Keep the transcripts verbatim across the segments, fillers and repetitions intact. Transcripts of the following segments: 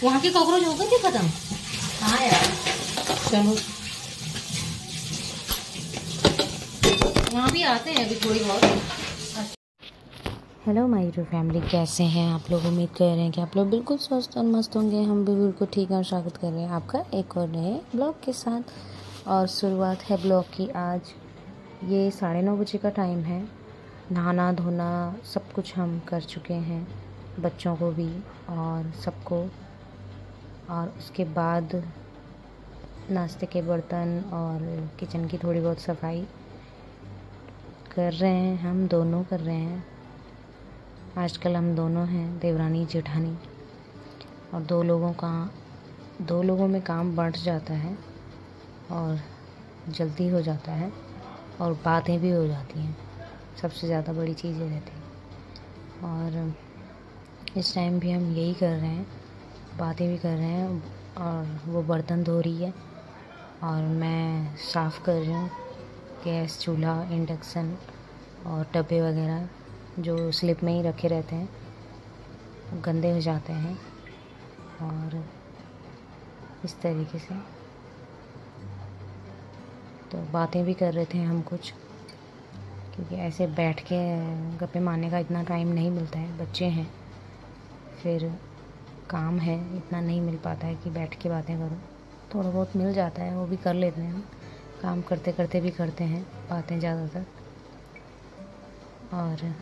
वहाँ के कॉकरोच हो गए थे खत्म। हाँ यार चलो, वहाँ भी आते हैं अभी थोड़ी बहुत। हेलो माय यूट्यूब फैमिली, कैसे हैं आप लोग। उम्मीद कर रहे हैं कि आप लोग बिल्कुल स्वस्थ और मस्त होंगे। हम भी बिल्कुल ठीक हैं। स्वागत कर रहे हैं आपका एक और नए ब्लॉग के साथ। और शुरुआत है ब्लॉग की आज। ये साढ़े नौ बजे का टाइम है। नहाना धोना सब कुछ हम कर चुके हैं, बच्चों को भी और सबको। और उसके बाद नाश्ते के बर्तन और किचन की थोड़ी बहुत सफाई कर रहे हैं। हम दोनों कर रहे हैं। आजकल हम दोनों हैं देवरानी जेठानी, और दो लोगों का दो लोगों में काम बढ़ जाता है और जल्दी हो जाता है और बातें भी हो जाती हैं। सबसे ज़्यादा बड़ी चीज़ ये रहती है। और इस टाइम भी हम यही कर रहे हैं, बातें भी कर रहे हैं। और वो बर्तन धो रही है और मैं साफ़ कर रही हूँ गैस, चूल्हा, इंडक्शन और डब्बे वगैरह जो स्लिप में ही रखे रहते हैं, गंदे हो जाते हैं। और इस तरीके से तो बातें भी कर रहे थे हम कुछ, क्योंकि ऐसे बैठ के गप्पे मारने का इतना टाइम नहीं मिलता है। बच्चे हैं, फिर काम है, इतना नहीं मिल पाता है कि बैठ के बातें करो। थोड़ा बहुत मिल जाता है, वो भी कर लेते हैं हम। काम करते करते भी करते हैं बातें ज़्यादातर। और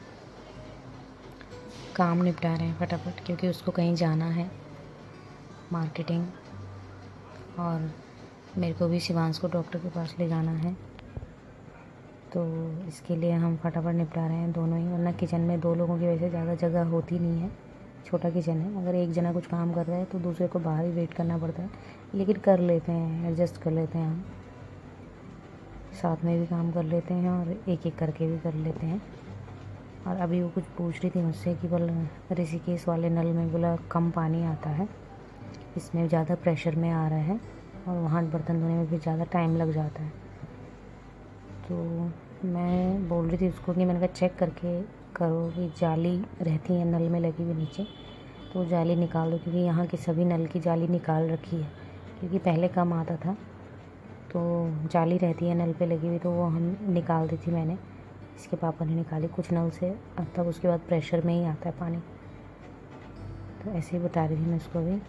काम निपटा रहे हैं फटाफट, क्योंकि उसको कहीं जाना है, मार्केटिंग। और मेरे को भी शिवांश को डॉक्टर के पास ले जाना है, तो इसके लिए हम फटाफट निपटा रहे हैं दोनों ही। वरना किचन में दो लोगों की वजह से ज़्यादा जगह होती नहीं है, छोटा किचन है। अगर एक जना कुछ काम कर रहा है तो दूसरे को बाहर ही वेट करना पड़ता है, लेकिन कर लेते हैं, एडजस्ट कर लेते हैं हम। साथ में भी काम कर लेते हैं और एक एक करके भी कर लेते हैं। और अभी वो कुछ पूछ रही थी मुझसे कि बोला ऋषिकेश वाले नल में बोला कम पानी आता है, इसमें ज़्यादा प्रेशर में आ रहा है और वहाँ बर्तन धोने में भी ज़्यादा टाइम लग जाता है। तो मैं बोल रही थी उसको कि मैंने कहा चेक करके करो कि जाली रहती है नल में लगी हुई नीचे, तो जाली निकाल दो, क्योंकि यहाँ की सभी नल की जाली निकाल रखी है। क्योंकि पहले कम आता था तो जाली रहती है नल पे लगी हुई, तो वो हम निकाल दी थी मैंने। इसके पापा ने निकाली कुछ नल से, अब तक उसके बाद प्रेशर में ही आता है पानी। तो ऐसे ही बता रही थी मैं उसको भी।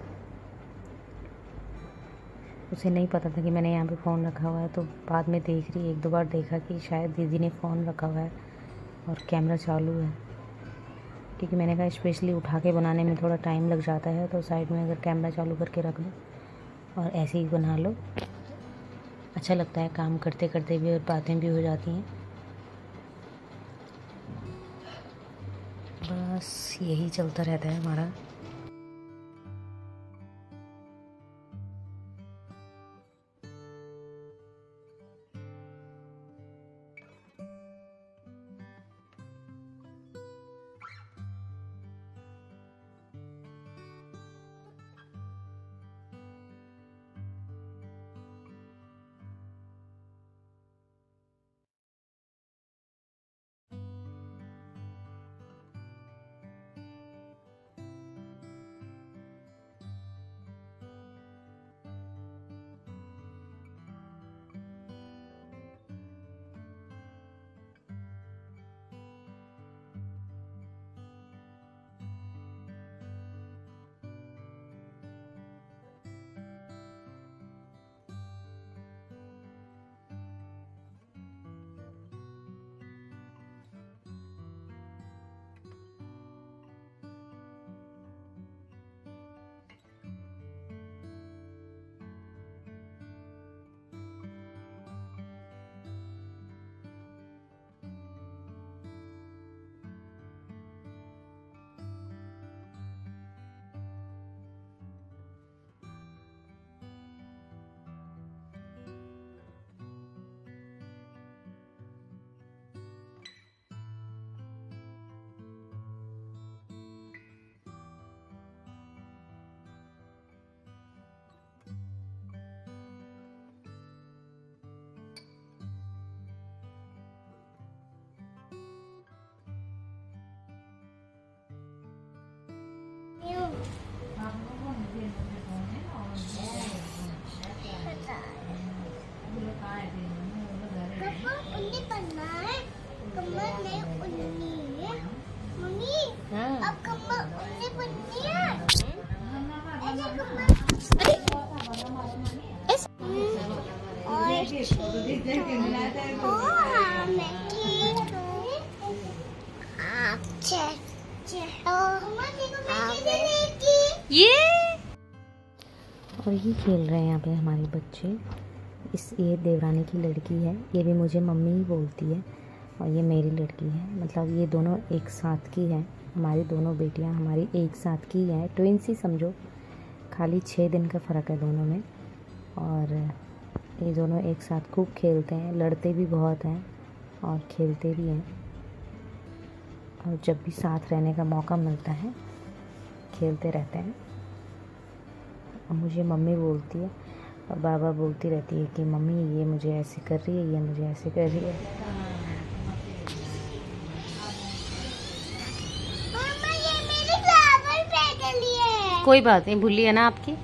उसे नहीं पता था कि मैंने यहाँ पे फ़ोन रखा हुआ है, तो बाद में देख रही, एक दो बार देखा कि शायद दीदी ने फ़ोन रखा हुआ है और कैमरा चालू है। क्योंकि मैंने कहा स्पेशली उठा के बनाने में थोड़ा टाइम लग जाता है, तो साइड में अगर कैमरा चालू करके रख लो और ऐसे ही बना लो, अच्छा लगता है। काम करते करते भी और बातें भी हो जाती हैं। बस यही चलता रहता है हमारा। ये और ये खेल रहे हैं यहाँ पे हमारे बच्चे। इस ये देवरानी की लड़की है, ये भी मुझे मम्मी ही बोलती है, और ये मेरी लड़की है। मतलब ये दोनों एक साथ की हैं, हमारी दोनों बेटियाँ हमारी एक साथ की हैं, ट्विंस ही समझो, खाली छः दिन का फ़र्क है दोनों में। और ये दोनों एक साथ खूब खेलते हैं, लड़ते भी बहुत हैं और खेलते भी हैं, और जब भी साथ रहने का मौका मिलता है खेलते रहते हैं। और मुझे मम्मी बोलती है और बाबा बोलती रहती है कि मम्मी ये मुझे ऐसे कर रही है, ये मुझे ऐसे कर रही है। मम्मा ये मेरी फ्लावर फेंक ली है। कोई बात नहीं, भूली है ना आपकी।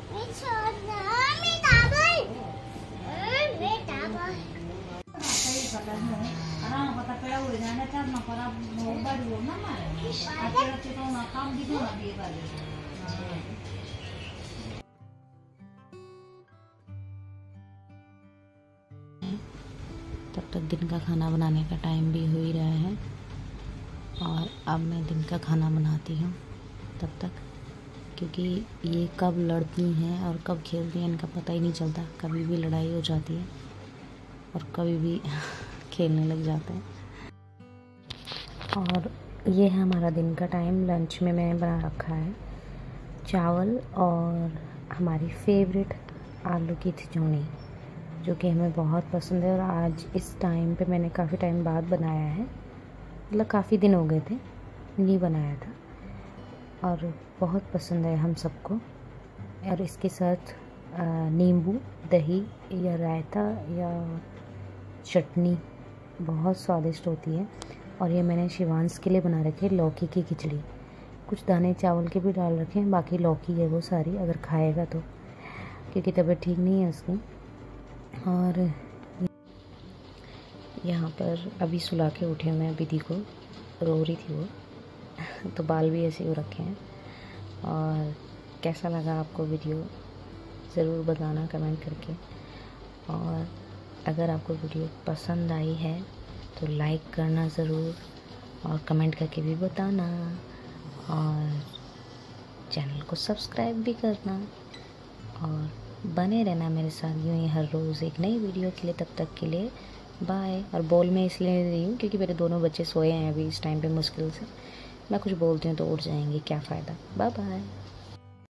तब तक दिन का खाना बनाने का टाइम भी हो ही रहा है, और अब मैं दिन का खाना बनाती हूँ तब तक, क्योंकि ये कब लड़ती हैं और कब खेलती हैं इनका पता ही नहीं चलता। कभी भी लड़ाई हो जाती है और कभी भी खेलने लग जाते हैं। और ये है हमारा दिन का टाइम। लंच में मैंने बना रखा है चावल और हमारी फेवरेट आलू की खिचड़ी, जो कि हमें बहुत पसंद है। और आज इस टाइम पे मैंने काफ़ी टाइम बाद बनाया है, मतलब काफ़ी दिन हो गए थे नहीं बनाया था, और बहुत पसंद है हम सबको। और इसके साथ नींबू, दही या रायता या चटनी बहुत स्वादिष्ट होती है। और ये मैंने शिवांश के लिए बना रखी है लौकी की खिचड़ी। कुछ दाने चावल के भी डाल रखे हैं, बाकी लौकी है वो सारी, अगर खाएगा तो, क्योंकि तबीयत ठीक नहीं है उसकी। और यहाँ पर अभी सुला के उठे हुए हैं विधि को, रो रही थी वो तो बाल भी ऐसे हो रखे हैं। और कैसा लगा आपको वीडियो ज़रूर बताना कमेंट करके, और अगर आपको वीडियो पसंद आई है तो लाइक करना ज़रूर, और कमेंट करके भी बताना, और चैनल को सब्सक्राइब भी करना, और बने रहना मेरे साथ यूँ ही हर रोज़ एक नई वीडियो के लिए। तब तक के लिए बाय। और बोल मैं इसलिए रही हूँ क्योंकि मेरे दोनों बच्चे सोए हैं अभी इस टाइम पे मुश्किल से, मैं कुछ बोलती हूँ तो उठ जाएंगे, क्या फ़ायदा। Bye bye.